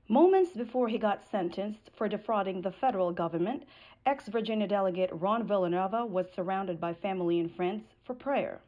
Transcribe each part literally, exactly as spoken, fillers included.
Moments before he got sentenced for defrauding the federal government, ex-Virginia delegate Ron Villanueva was surrounded by family and friends for prayer.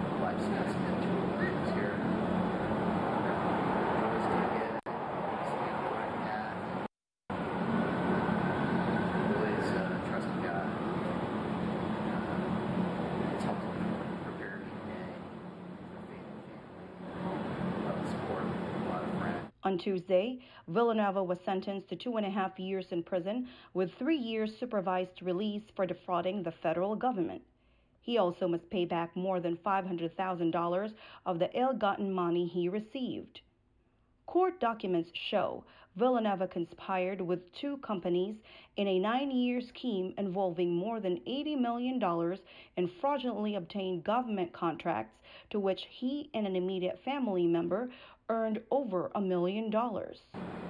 On Tuesday, Villanueva was sentenced to two and a half years in prison with three years supervised release for defrauding the federal government. He also must pay back more than five hundred thousand dollars of the ill-gotten money he received. Court documents show Villanueva conspired with two companies in a nine-year scheme involving more than eighty million dollars in fraudulently obtained government contracts to which he and an immediate family member earned over a million dollars.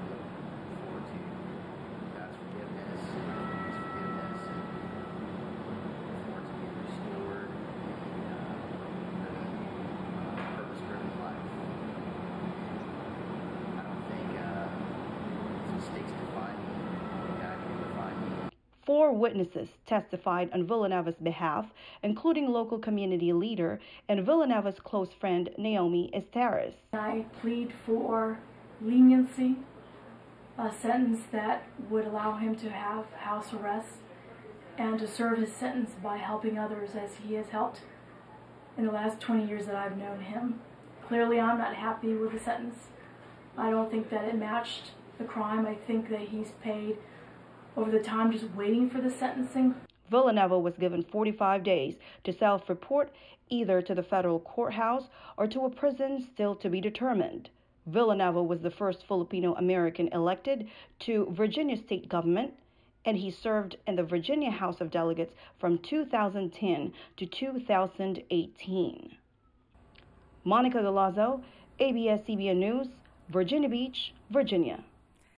Four witnesses testified on Villanueva's behalf, including local community leader and Villanueva's close friend Naomi Estares. I plead for leniency, a sentence that would allow him to have house arrest and to serve his sentence by helping others as he has helped in the last twenty years that I've known him. Clearly, I'm not happy with the sentence. I don't think that it matched the crime. I think that he's paid over the time just waiting for the sentencing. Villanueva was given forty-five days to self-report either to the federal courthouse or to a prison still to be determined. Villanueva was the first Filipino American elected to Virginia state government, and he served in the Virginia House of Delegates from two thousand ten to two thousand eighteen. Monica Galazzo, A B S C B N News, Virginia Beach, Virginia.